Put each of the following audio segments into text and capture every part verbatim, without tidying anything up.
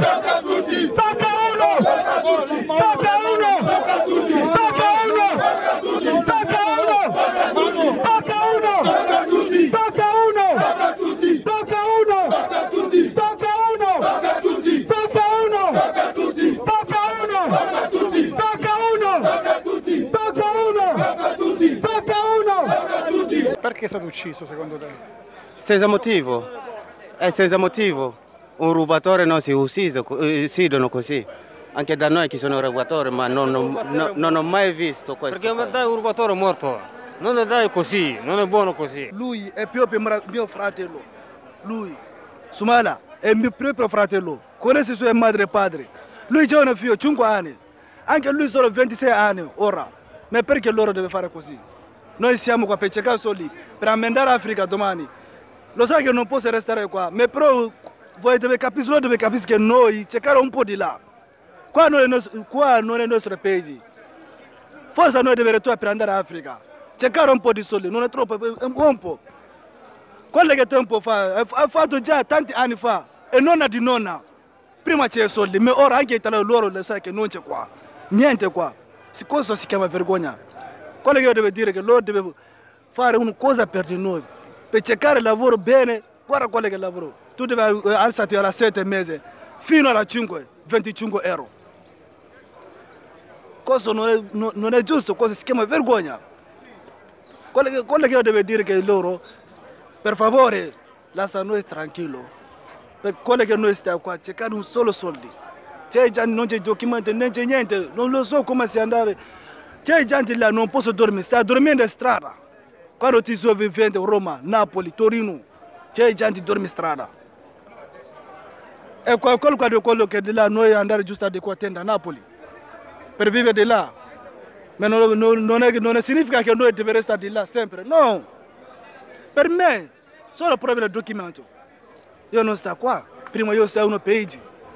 Tocca tutti! Tocca uno! Tocca uno! Tocca tutti! Tocca uno! Tocca uno! Tocca uno! Tocca tutti! Tocca uno! Tocca tutti! Tocca uno! Tocca tutti! Tocca uno! Tocca tutti! Tocca uno! Tocca tutti! Tocca uno! Tocca tutti! Tocca uno! Tocca tutti! Tocca uno! Tocca tutti! Tocca uno! Tocca tutti! Perché è stato ucciso secondo te? Senza motivo, è senza motivo. Un rubatore non si uccidono così. Anche da noi che sono rubatori, ma non, non, non ho mai visto questo. Perché dai un rubatore morto, non è dai così, non è buono così. Lui è proprio mio fratello, lui, Sumala, è mio proprio fratello, conosce sua madre e padre. Lui c'è un figlio, cinque anni, anche lui solo ventisei anni ora, ma perché loro deve fare così? Noi siamo qua per cercare soldi, per ammendare l'Africa domani. Lo sai che non posso restare qua, ma però voi deve capire, loro deve capire che noi cercare un po' di là. Qua non è il nostro, qua non è il nostro paese. Forse noi dobbiamo ritornare per andare in Africa. Cercare un po' di soldi, non è troppo, è un po'. Quello che tempo fa, ha fatto già tanti anni fa, e nonna di nonna. Prima c'è i soldi, ma ora anche italiano loro lo sai che non c'è qua. Niente qua. Questo si chiama vergogna. Quello che io devo dire è che loro devono fare una cosa per di noi. Per cercare lavoro bene, guarda quello che lavoro. Tu devi alzarti alla sette mesi, fino alla cinque, venticinque euro. Questo non è, non, non è giusto, questo si chiama vergogna. Quello che, quello che io devo dire è che loro, per favore, lascia noi tranquillo. Per quello che noi stiamo qua, cercare un solo soldi. C'è gente, non c'è documenti, non c'è niente, non lo so come si andare. C'è gente là, non posso dormire, sta dormendo in strada. Quando ti sono vivendo a Roma, Napoli, Torino, c'è gente che dorme in strada. E quello, quello che di là noi andare giusto di qua a Napoli, per vivere di là. Ma non, non, non, è, non significa che noi dobbiamo stare di là sempre, no. Per me, solo proprio il documento. Io non sto qua, prima io sto in un paese.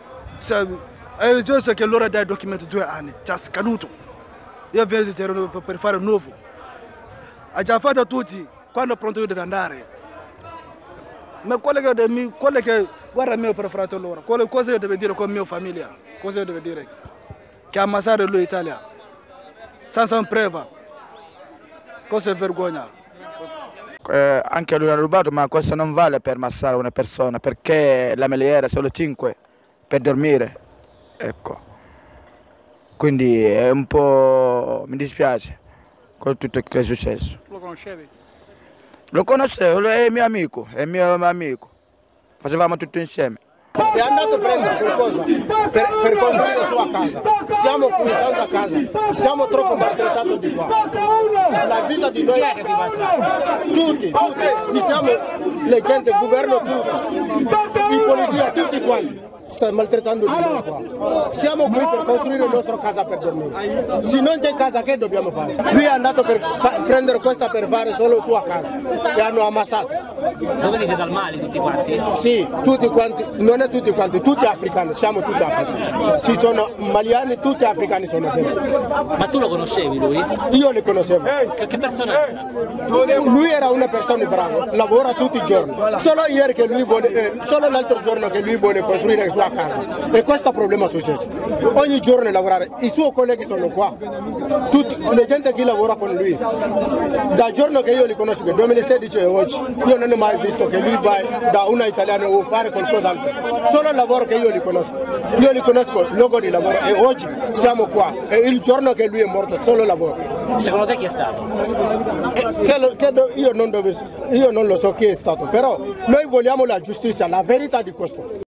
È giusto che loro dai documento due anni, già scaduto. Io vengo per fare un nuovo. Ha già fatto tutti, quando pronto io devo andare. Ma quello che, quello che guarda mio per fratello loro, quello, cosa io devo dire con mia famiglia? Cosa io devo dire? Che ha ammazzato lui in Italia, senza prova. Cosa è vergogna? Eh, anche lui ha rubato, ma questo non vale per ammazzare una persona, perché la meglio solo cinque per dormire. Ecco. Quindi è un po'... mi dispiace con tutto che è successo. Lo conoscevi? Lo conoscevo, è mio amico, è mio amico. Facevamo tutto insieme. È andato a prendere qualcosa per, per costruire la sua casa. Siamo qui senza casa, siamo troppo maltrattati di qua. La vita di noi, tutti, tutti, siamo le gente, il governo, tutti, di polizia, tutti quanti. Sta maltrattando di noi qua. Siamo qui per costruire la nostra casa per dormire. Se non c'è casa, che dobbiamo fare? Lui è andato per prendere questa per fare solo sua casa e hanno ammazzato. Lo venite dal Mali tutti quanti? Sì, tutti quanti, non è tutti quanti, tutti africani, siamo tutti africani. Ci sono maliani, tutti africani sono dentro. Ma tu lo conoscevi lui? Io lo conoscevo. Che, che persona è? Lui era una persona brava, lavora tutti i giorni. Solo ieri che lui vuole, eh, solo l'altro giorno che lui vuole costruire la sua casa. E questo problema è successo. Ogni giorno lavorare, i suoi colleghi sono qua. Tutti, la gente che lavora con lui. Dal giorno che io li conosco, che duemilasedici e oggi, io non ho mai visto che lui va da una italiana o fare qualcos'altro. Solo il lavoro che io li conosco. Io li conosco luogo di lavoro e oggi siamo qua. E il giorno che lui è morto, solo il lavoro. Secondo te chi è stato? Che lo, che do, io, non dove, io non lo so chi è stato, però noi vogliamo la giustizia, la verità di questo.